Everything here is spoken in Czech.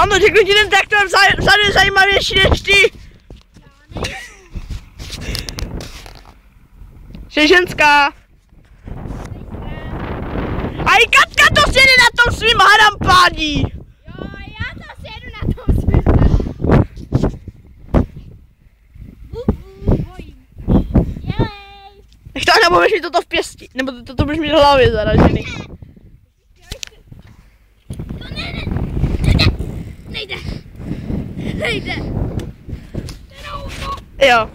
Ano, řeknu ti, ten traktor vzadu je zajímavější než ty. Jsi ženská. A i Katka to sjede na tom svým harampádí. Jo, já to sjedu na tom svým. Bojím. Jelej. Tak to Anna, budeš mít toto v pěsti, nebo toto budeš mít v hlavě zaražený. To nejde. Jo.